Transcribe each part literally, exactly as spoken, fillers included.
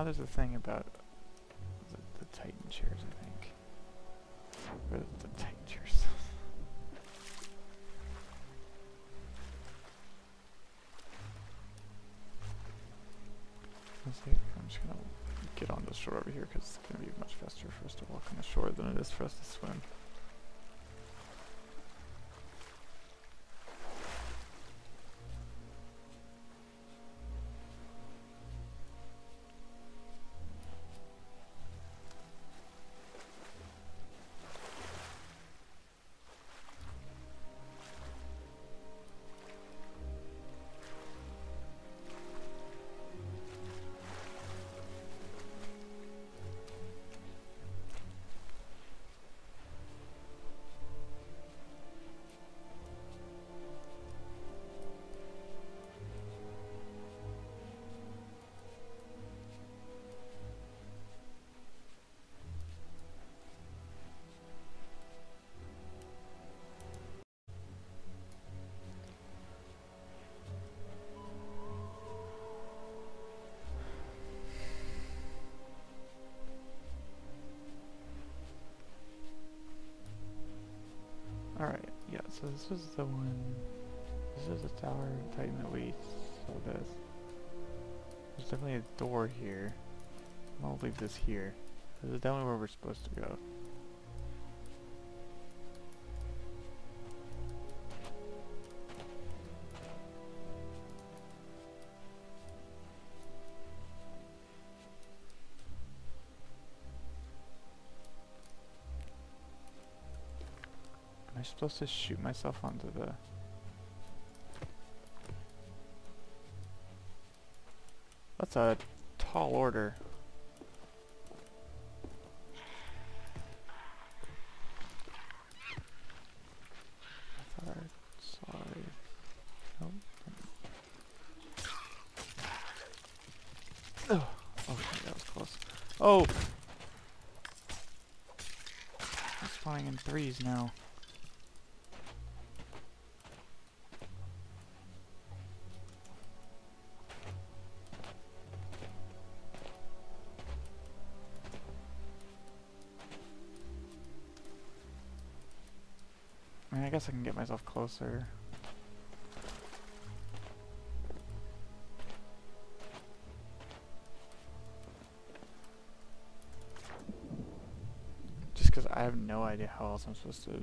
there's a thing about the, the Titan chairs, I think. Or the, the Titan chairs. Let's see, I'm just gonna get on the shore over here because it's gonna be much faster for us to walk on the shore than it is for us to swim. Alright, yeah, so this was the one, this is the tower Titan that we saw this. There's definitely a door here. I'm gonna leave this here. This is definitely where we're supposed to go. Am I supposed to shoot myself onto the... That's a tall order. I thought I saw it. Nope. Oh, okay, that was close. Oh! I'm spawning in threes now. I mean, I guess I can get myself closer. Just because I have no idea how else I'm supposed to...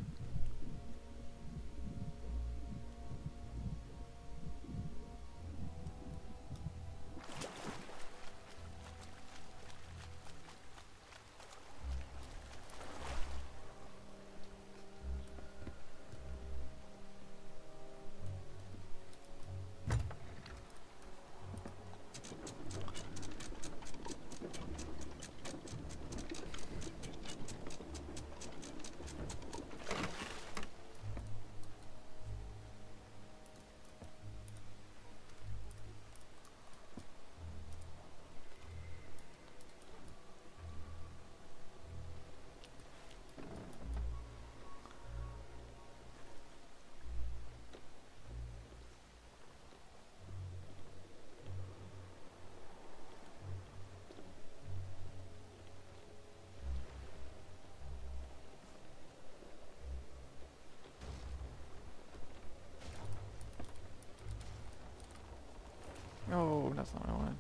Oh, that's not what I wanted.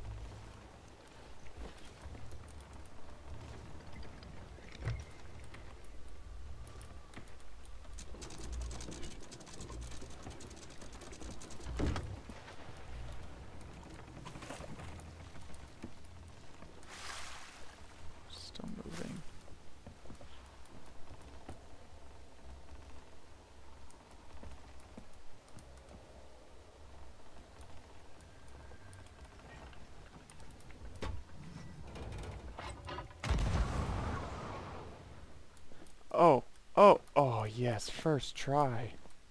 Still moving. Oh, oh, oh yes, first try.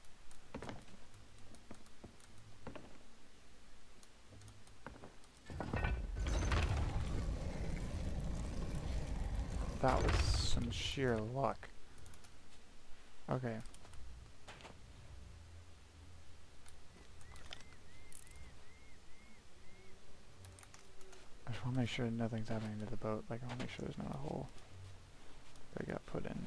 That was some sheer luck. Okay. just want to make sure nothing's happening to the boat. Like, I want to make sure there's not a hole that got put in.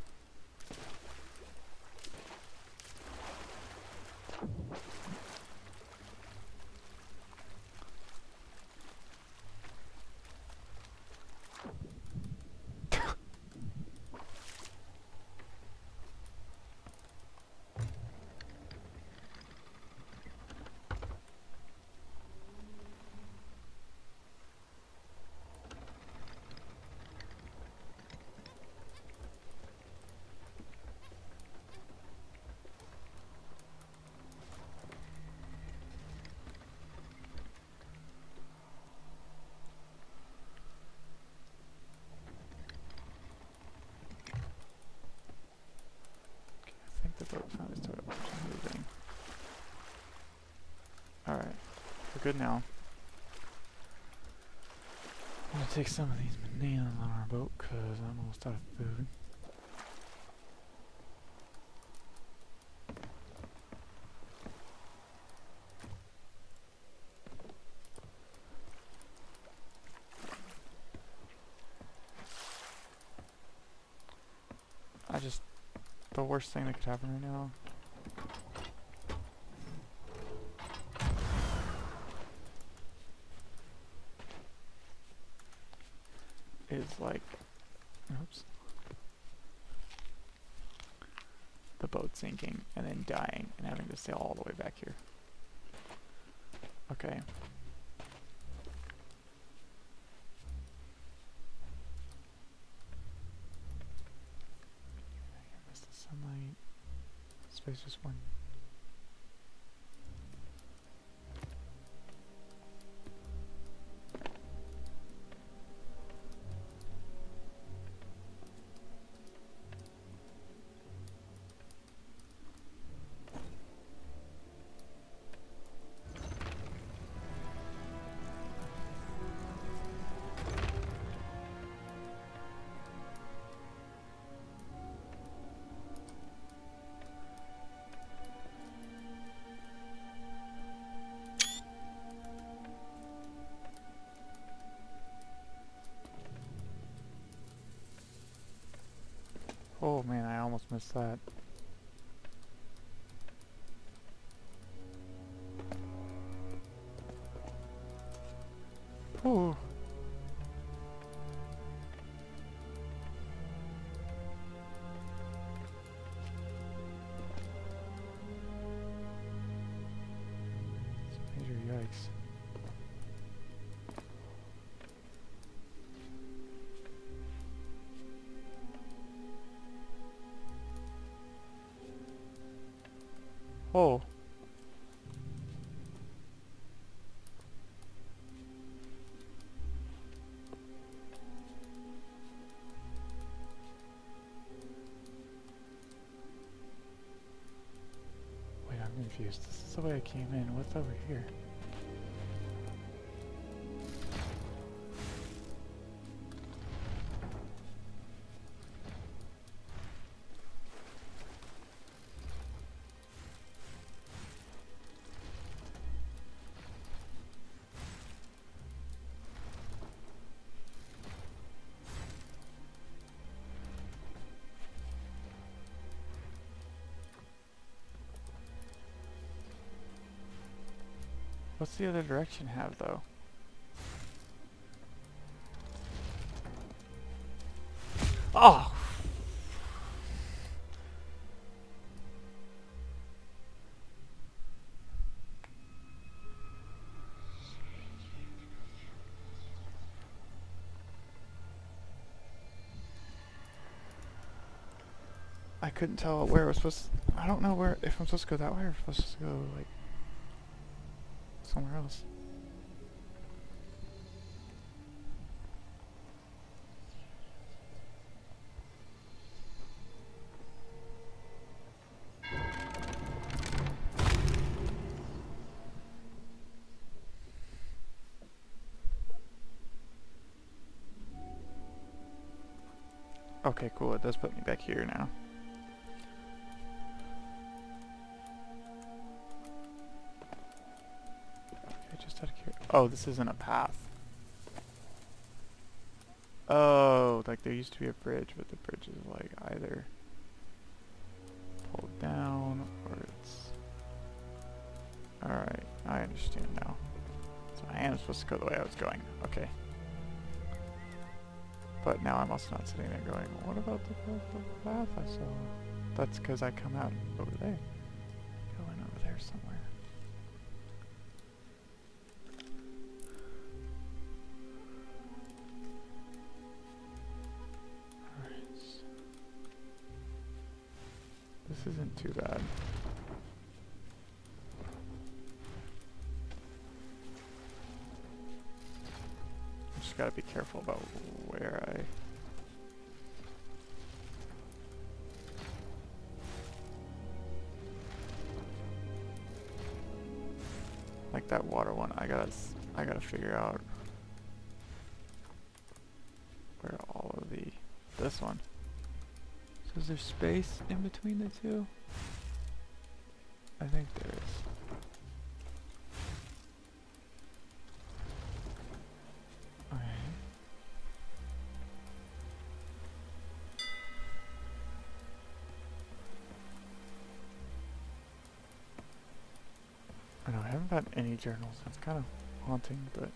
The boat finally started moving. Alright, we're good now. I'm gonna take some of these bananas on our boat because I'm almost out of food. I just, the worst thing that could happen right now is like, oops, the boat sinking and then dying and having to sail all the way back here. Okay. I missed the sunlight. Space just one. Oh man, I almost missed that. Oh. Major yikes. Oh. Wait, I'm confused. This is the way I came in. What's over here? What's the other direction have, though? Oh! I couldn't tell where I was supposed to, I don't know where, if I'm supposed to go that way or if I'm supposed to go, like, somewhere else. Okay, cool. It does put me back here now. Okay, just out of curiosity. Oh, this isn't a path. Oh, like there used to be a bridge, but the bridge is like either pulled down or it's... Alright, I understand now. So I am supposed to go the way I was going. Okay. But now I'm also not sitting there going, what about the, the path I saw? That's because I come out over there. Going over there somewhere. Alright. This isn't too bad. Just gotta be careful about where I... Like that water one, I gotta, I gotta figure out where all of the, this one. So is there space in between the two? I think there is. Okay. I know I haven't found any journals. That's kind of haunting, but.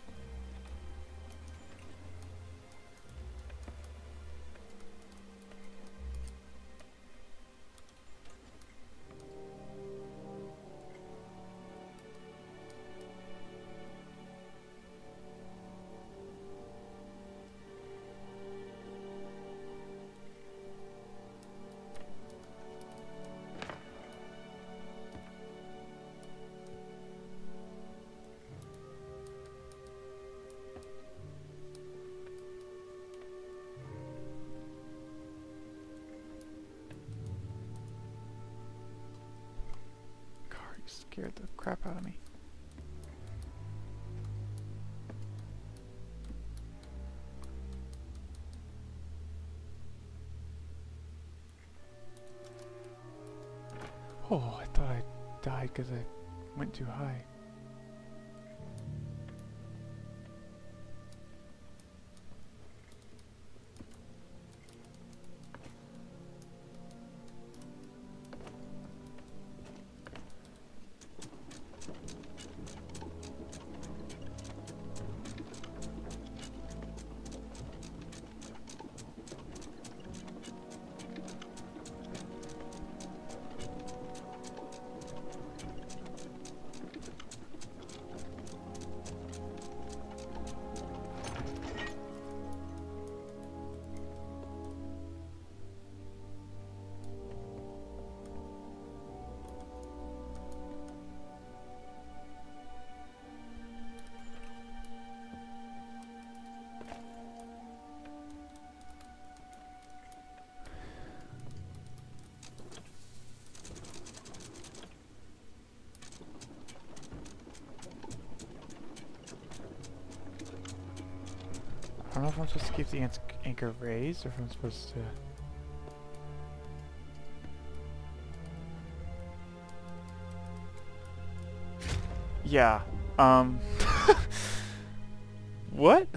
Scared the crap out of me. Oh, I thought I died because I went too high. I don't know if I'm supposed to keep the anch anchor raised or if I'm supposed to... Yeah, um... What?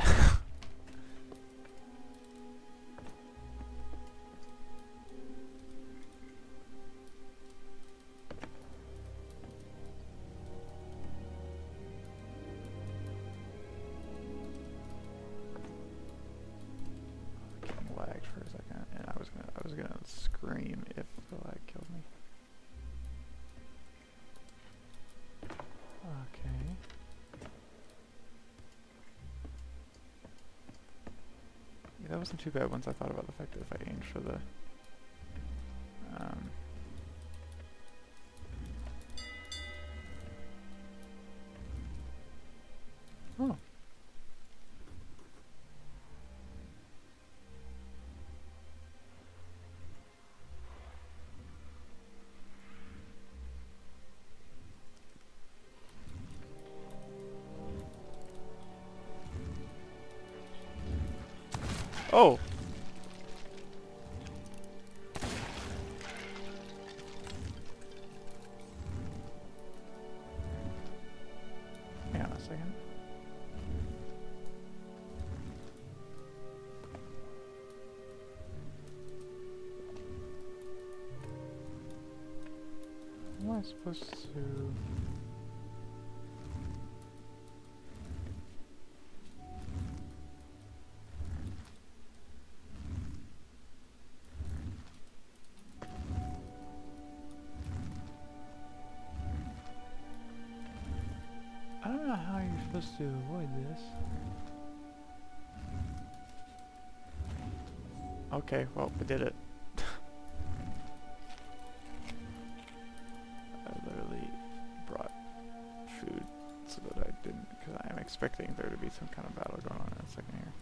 Scream if the lag killed me. Okay. Yeah, that wasn't too bad once I thought about the fact that if I aimed for the um Oh. Oh! Hang on a second. I supposed to... I don't know how you're supposed to avoid this. Okay, well, we did it. I literally brought food so that I didn't, because I am expecting there to be some kind of battle going on in a second here.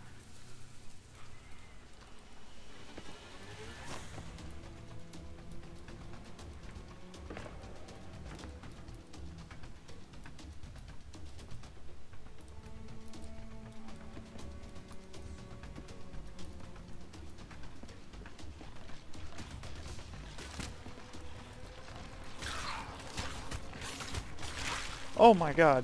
Oh my god.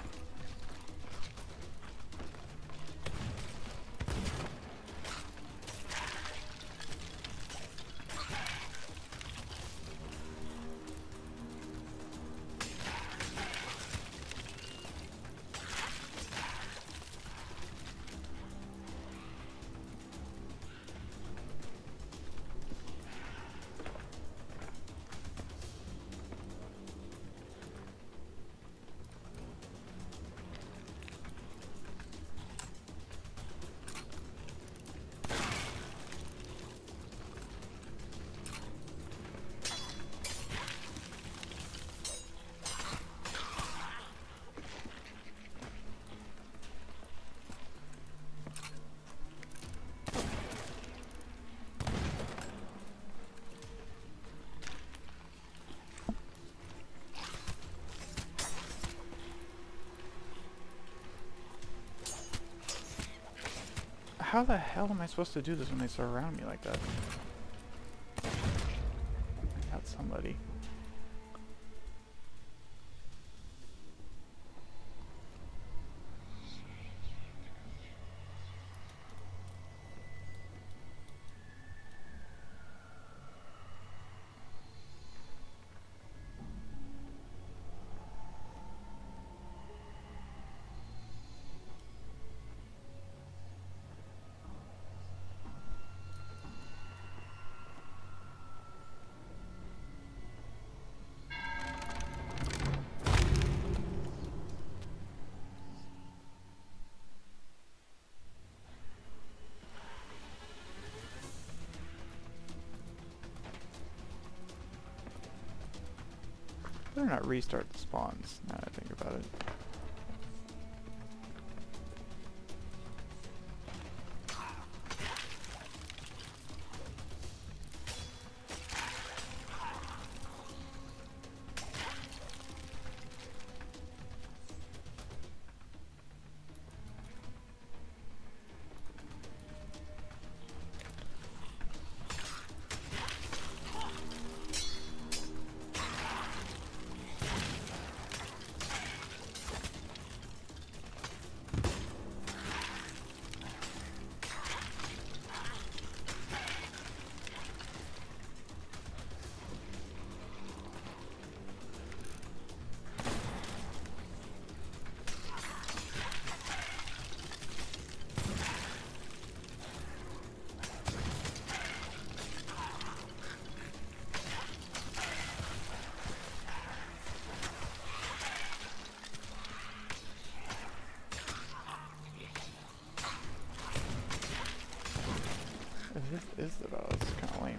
How the hell am I supposed to do this when they surround me like that? I got somebody. Better not restart the spawns, now that I think about it. This is the battle, it's kind of lame.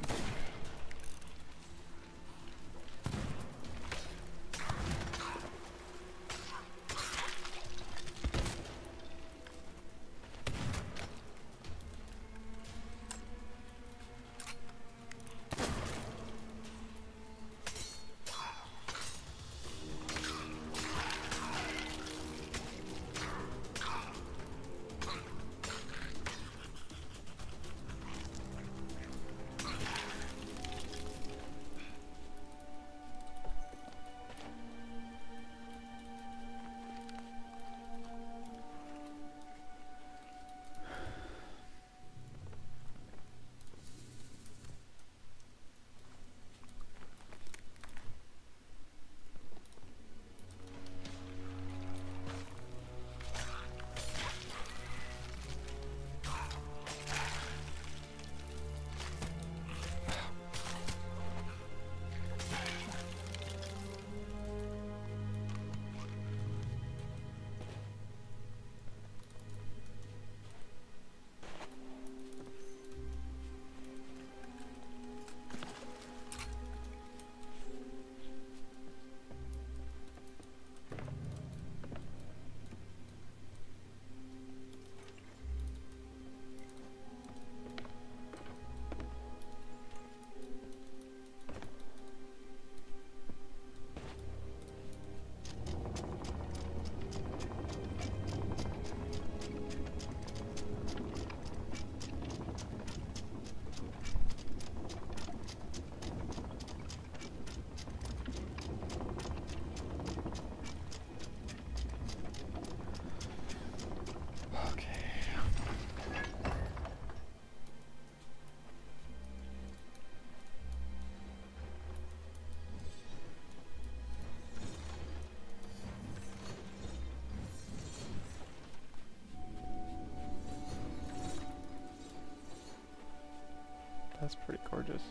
That's pretty gorgeous.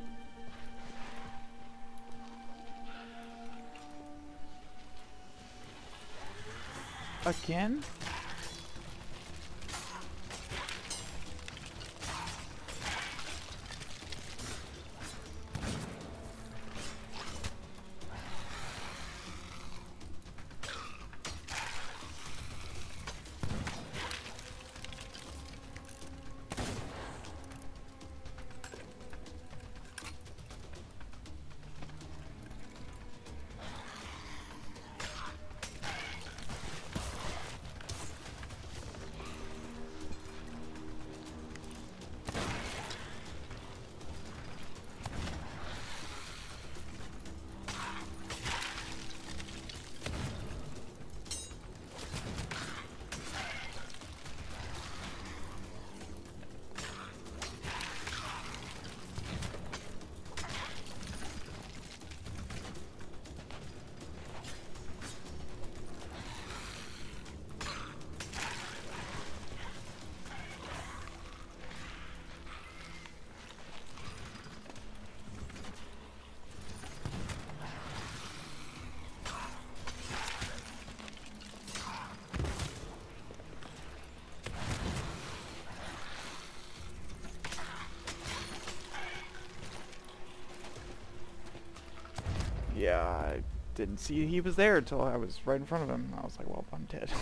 Again? Yeah, I didn't see he was there until I was right in front of him. I was like, well, I'm dead.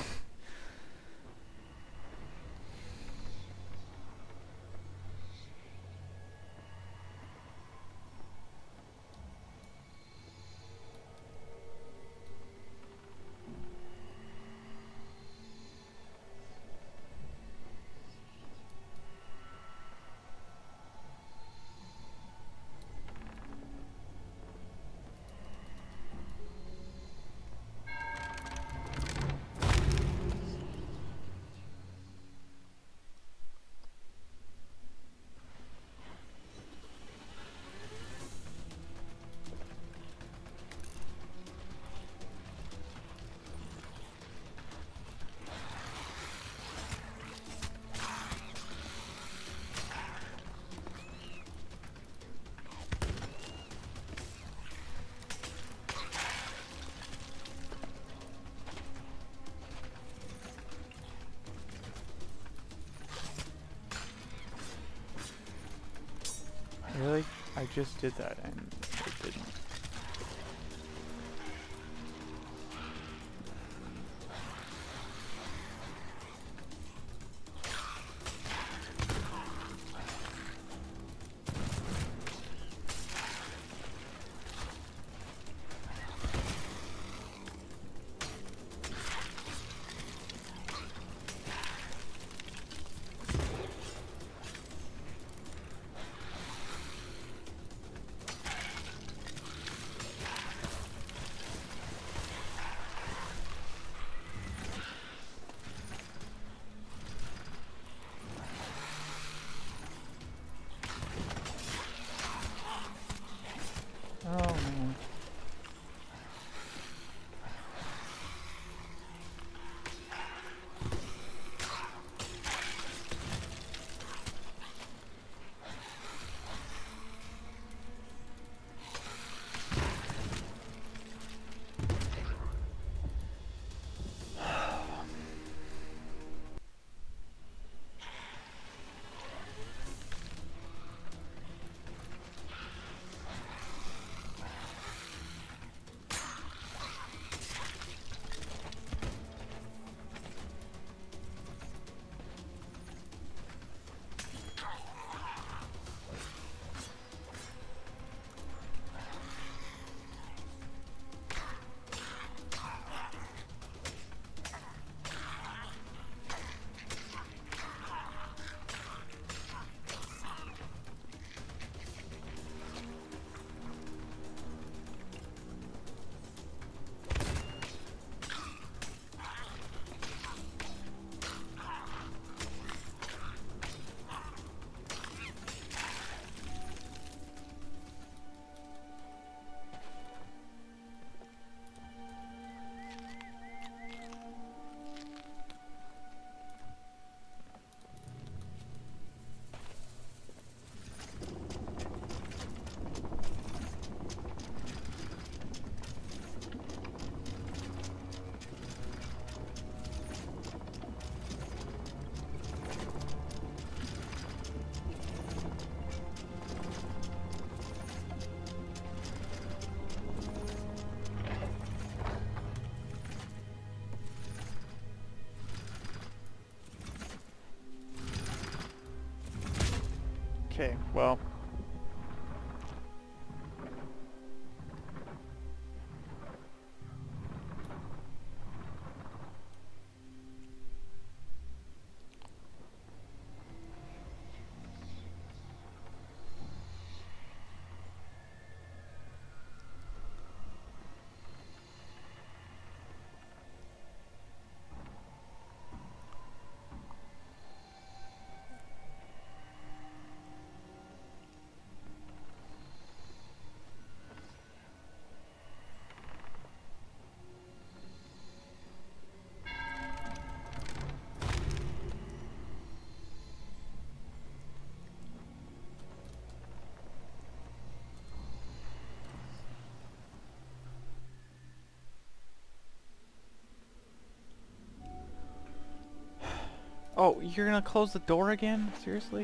Really? I just did that and it didn't. Okay, well. Oh, you're gonna close the door again? Seriously?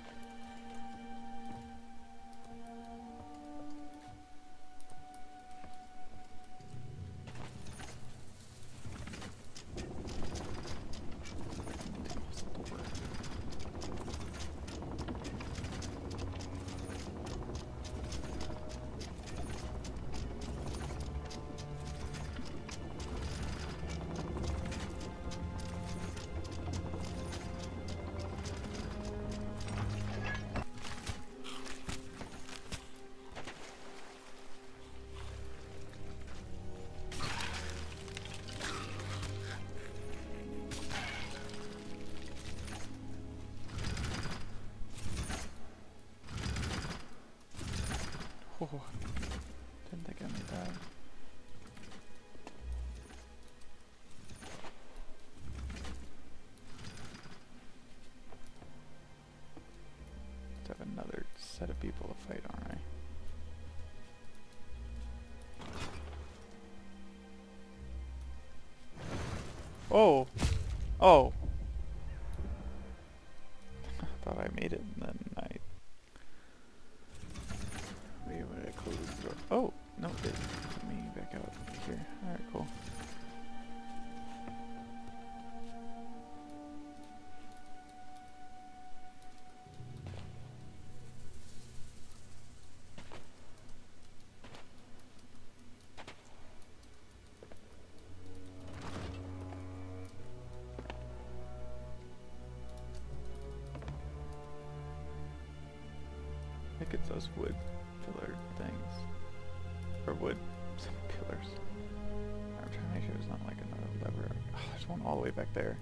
Oh, didn't think I made that. Let's have another set of people to fight, aren't I? Oh! Oh! I thought I made it, and then I... Wait, what did I close the door? Oh! No, it did. Let me back out here. Alright, cool. I think it's those wood pillar things. Or wood pillars. I'm trying to make sure there's not like another lever. Oh, there's one all the way back there.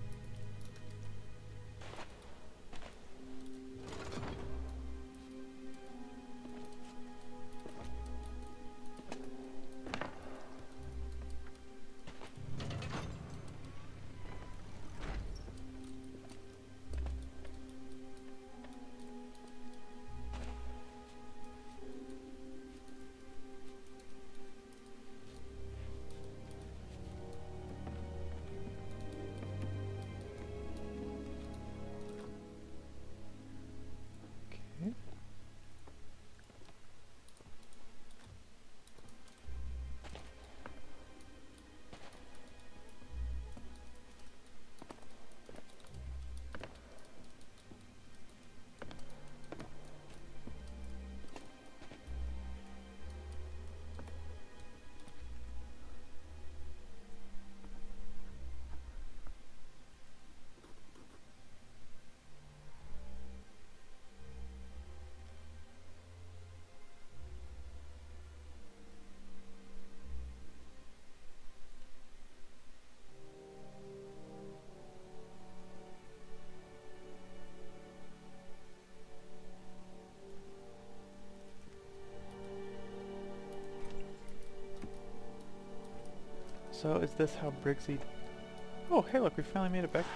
So is this how Briggsy... Oh, hey look, we finally made it back.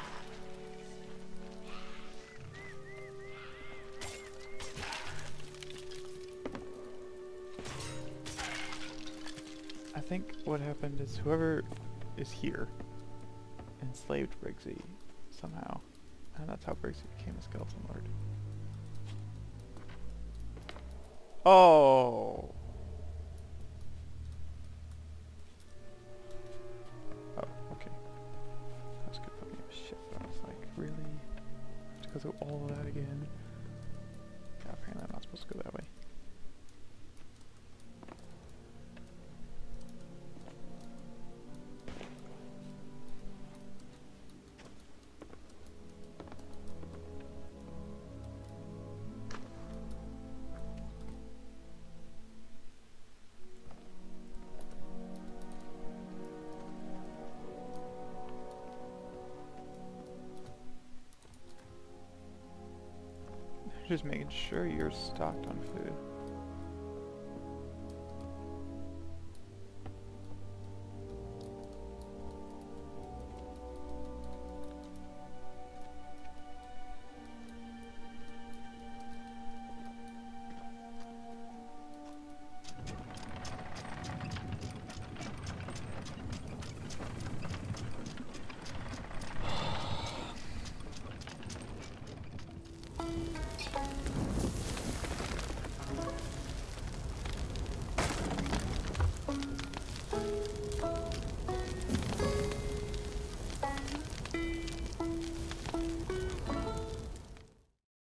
I think what happened is whoever is here enslaved Briggsy somehow. And that's how Briggsy became a skeleton lord. Oh! Really? I have to go through all of that again? Just making sure you're stocked on food.